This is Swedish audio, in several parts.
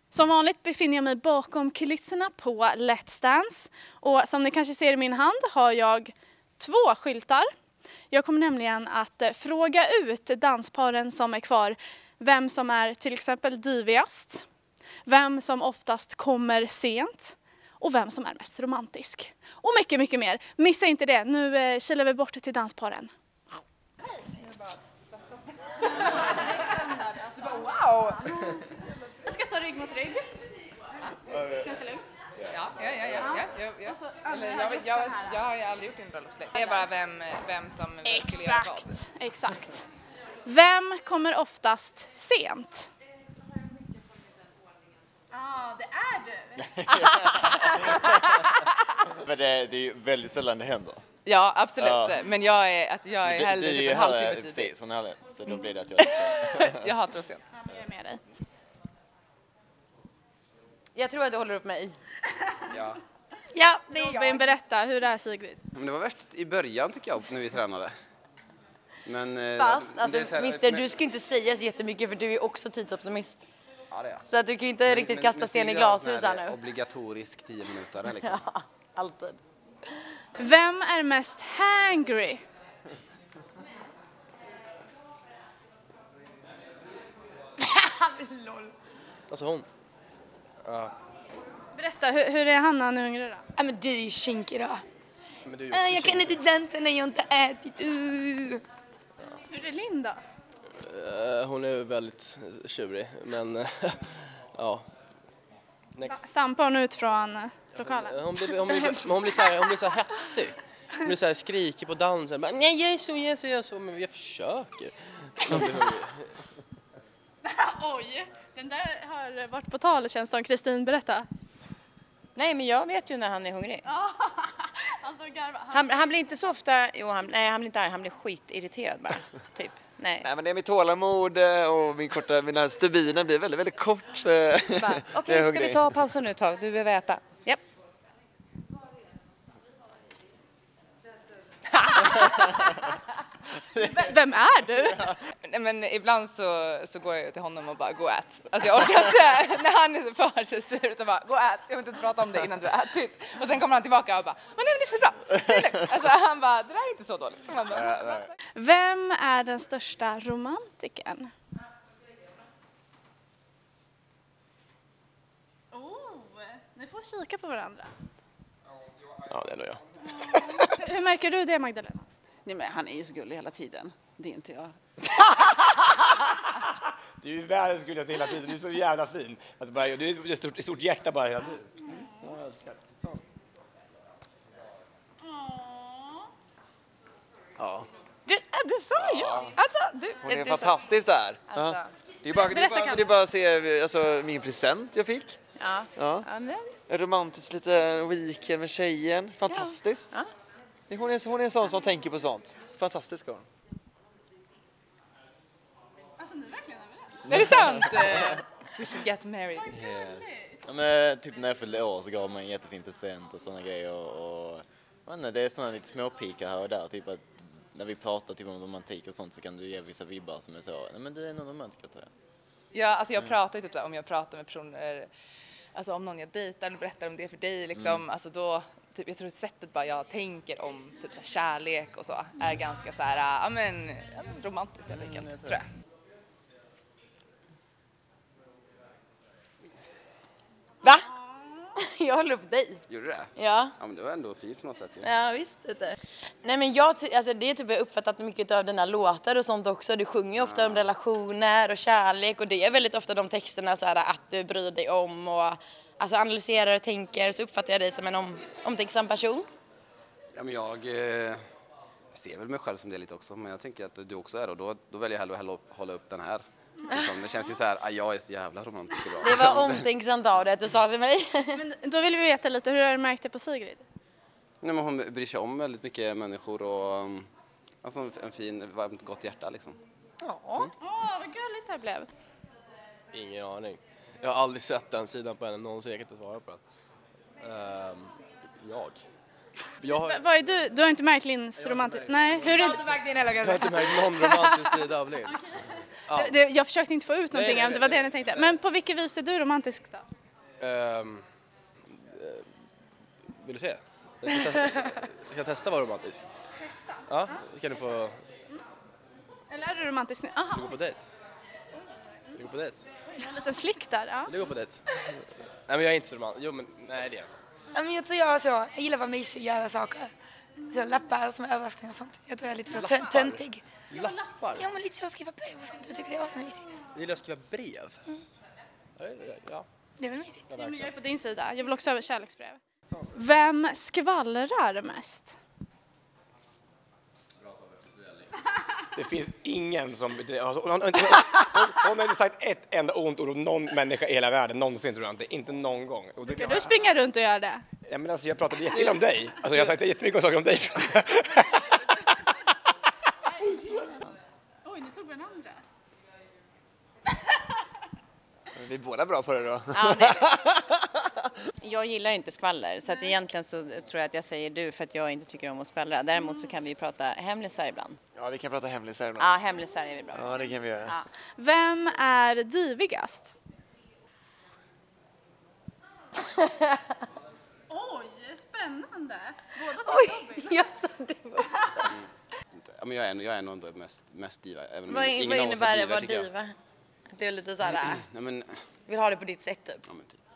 Som vanligt befinner jag mig bakom kulisserna på Let's Dance. Och som ni kanske ser i min hand har jag 2 skyltar. Jag kommer nämligen att fråga ut dansparen som är kvar vem som är till exempel divigast, vem som oftast kommer sent och vem som är mest romantisk. Och mycket, mycket mer. Missa inte det. Nu kilar vi bort till dansparen. Wow! Jag ska stå rygg mot rygg. Känns det lugnt? Ja. Jag har ju aldrig gjort en bröllopslek. Det är bara vem som skulle göra vad. Exakt. Vem kommer oftast sent? Ja, det är du. Men det är ju väldigt sällan det händer. Ja, absolut. Ja. Men jag är hellre typ en halvtimme tidigt. Precis, hon är härlig. Så då blir det att Jag hatar att sent. Ja, men jag är med dig. Jag tror att du håller upp mig. Ja. Ja, det är jag. Berätta, hur är Sigrid? Men det var värst i början tycker jag när vi tränade. Men, Fast, men det är alltså, så här- mister, men- du ska inte säga så jättemycket för du är också tidsoptimist. Ja, det är jag. Så att du kan ju inte riktigt kasta sten i glashus här nu. Obligatorisk 10 minuter liksom. Ja, alltid. Vem är mest hangry? Alltså hon. Berätta, hur är han när han är hungrig då? Ja, men du är ju kinkig då. Men du är Jag kan inte dansa när jag inte ätit. Hur är Linda? hon är väldigt tjurig, men ja. Next. Stampar hon ut från lokalen? Hon blir så här hetsig. Hon blir så här skrikig på dansen. Bara, nej, jag är så, men jag försöker. Man blir hungrig. Oj, den där har varit på tal, känns som. Kristin, berätta. Nej, men jag vet ju när han är hungrig. Han står och garvar. Han blir inte så ofta, han blir inte arg, han blir skitirriterad bara, typ. Nej. Nej, men det är mitt tålamod och mina stubiner blir väldigt, väldigt kort. Okej, ska vi ta pausen nu ett tag? Du behöver äta. Japp. Vem är du? Nej, men ibland så går jag till honom och bara gå och ät. Alltså jag orkar inte, när han är för sig sur så bara gå och ät. Jag vill inte prata om det innan du har ätit. Och sen kommer han tillbaka och bara, men nej, men det känns bra. Det är lugnt. Alltså han bara, det där är inte så dåligt. Vem är den största romantikern? Ni får kika på varandra. Ja, det är nog jag. Hur märker du det, Magdalena? Nej, men han är ju så gullig hela tiden. Det är inte jag. Du är ju världens gulligaste hela tiden. Du är så jävla fin. Alltså bara, du är ett stort hjärta bara hela tiden. Ja, jag älskar det. Ja. Det sa jag. Alltså, Hon är fantastisk där. Alltså. Det är bara att se alltså, min present jag fick. Ja. Ja. En romantisk liten weekend med tjejen. Fantastiskt. Ja. Hon är en sån som tänker på sånt. Fantastisk hon. Alltså, ni är verkligen överens. Är det sant? We should get married. Ja, men, typ när jag fyllde år så gav man en jättefin present och såna grejer. Och det är såna lite småpikar här och där. Typ att när vi pratar typ om romantik och sånt så kan du ge vissa vibbar som är så. Nej, men du är någon romantiker, tror jag. Ja, alltså jag pratar ju typ såhär, om jag pratar med personer, alltså om någon jag dejtar eller berättar om det för dig liksom, alltså då, typ, jag tror sättet bara jag tänker om typ såhär kärlek och så är ganska såhär, ja men romantiskt helt enkelt, tror jag. Va? Jag håller upp dig. Gjorde du det? Ja. Ja, men det var ändå fint på något sätt. Ja, visst. Nej, men alltså, det är typ jag har uppfattat mycket av dina låtar och sånt också. Du sjunger ju ofta om relationer och kärlek och det är väldigt ofta de texterna så här, att du bryr dig om och alltså, analyserar och tänker, så uppfattar jag dig som en omtänksam person. Ja, men jag ser väl mig själv som det lite också, men jag tänker att du också är och då väljer jag hellre att hålla upp den här. Liksom, det känns ju så här, jag är så jävla romantisk och bra. Det var omtänksamt av dig att du sa till mig. Men då vill vi veta lite, hur har du märkt det på Sigrid? Nej, men hon bryr sig om väldigt mycket människor och alltså en fin, varmt, gott hjärta liksom. Åh, vad gulligt det här blev. Ingen aning. Jag har aldrig sett den sidan på henne någonsin. Jag kan inte svara på den. Vad är du? Du har inte märkt Linns romantik? Nej, hur är det? Jag har inte märkt någon romantisk sida av Linn. Ja. Jag försökte inte få ut någonting, Nej. det var det jag tänkte. Men på vilket vis är du romantisk då? Vill du se? Jag ska testa vara romantisk. Testa? Ja, ska du få... Eller är du romantisk nu? Du Aha, går på dejt. Du går på dejt. en liten slick där. Ja. Du går på dejt. Nej, men jag är inte så romantisk. Jo, men nej, det är jag inte. Ja, men jag tror jag är så. Jag gillar att vara mysig och göra saker. Så lappar som är överraskningar och sånt. Jag tror jag är lite så töntig. Lappar? Ja, men lite så att skriva brev och sånt. Jag tycker det är så mysigt. Du gillar att skriva brev? Ja. Det är väl mysigt. Ja, men jag är på din sida. Jag vill också över kärleksbrev. Vem skvallrar mest? Det finns ingen som... Hon har inte sagt ett enda ont ord om någon människa i hela världen någonsin, tror jag inte. Inte någon gång. Kan du springa runt och göra det? Ja, men alltså, jag pratade jätteilla om dig. Alltså, jag har sagt jättemycket saker om dig. Oj, ni tog varandra. Vi är båda bra på det då. Ja, jag gillar inte skvaller, så att egentligen så tror jag att jag säger du för att jag inte tycker om att skvallra. Däremot så kan vi prata hemlisar ibland. Ja, vi kan prata hemlisar ibland. Ja, hemlisar är vi bra. Ja, det kan vi göra. Ja. Vem är divigast? Oj, spännande. Båda två Robin. Jag sa det var. Ja, men jag är nog ändå mest diva. Även om Vad ingen av oss innebär är det att vara tycker jag. diva? Att det är lite så här, Nej, men, vill ha det på ditt sätt typ. ja, men typ.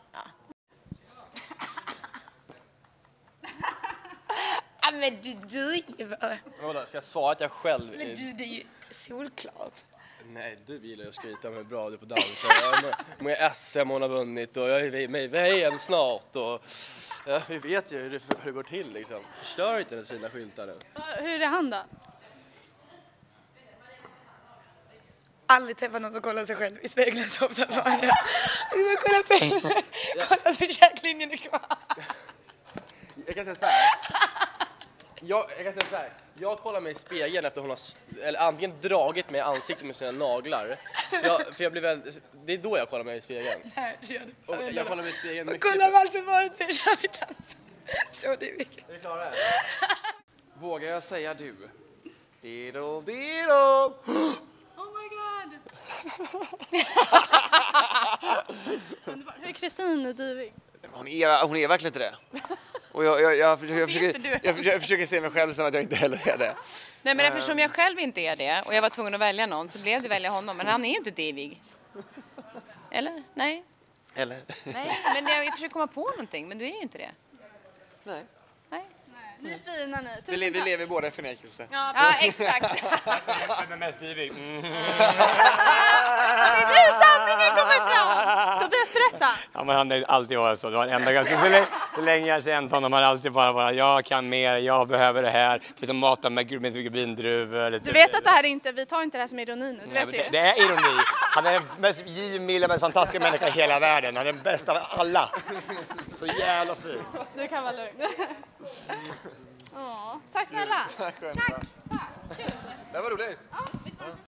Ja, men du driver. Vadå, ska jag svara att jag själv Men du, det är ju solklart. Nej, du gillar ju att skryta med hur bra du är på dans. Hur många SM hon har vunnit och jag är med i VM snart. Och, ja, vi vet ju hur det går till liksom. Förstör inte den fina skyltar nu. Hur är han då? Aldrig träffat någon som kollar sig själv i spegeln så ofta som han gör. Du kolla pendeln. Kolla så käklinjen är kvar. Jag kan säga så här. Jag kollar mig i spegeln efter hon har eller antingen dragit mig i ansiktet med sina naglar. För jag blir det är då jag kollar mig i spegeln. Nej, det gör du. Och jag kollar mig i spegeln mycket. Kolla vad som var så kör vi dans. Så det är viktigt. Är vi klara här? Vågar jag säga du? Diddle. Oh my god. Underbart. Hur är Kristin divig? Hon är verkligen inte det. Och jag försöker se mig själv som att jag inte heller är det. Nej, men eftersom jag själv inte är det och jag var tvungen att välja någon så blev det välja honom. Men han är inte divig. Eller? Nej. Eller? Nej, men jag försöker komma på någonting, men du är ju inte det. Nej. Nej. Ni är fina ni. Vi lever båda i förnekelse. Ja, exakt. Vem är mest divig? Det är nu sanningen kommer fram. Tobias, berätta. Ja, men han har alltid varit så. Det var en enda gång. Så länge jag känt honom har han alltid bara varit, jag kan mer, jag behöver det här. För att mata med vindruvor. Du vet att det här inte, vi tar inte det här som ironi nu, du vet ju. Det är ironi. Han är den mest givmilda, mest fantastiska människan i hela världen. Han är den bästa av alla. Så jävla fin. Du kan vara lugn. Tack snälla. Tack själv. Tack. Det var roligt. Ja, visst var det.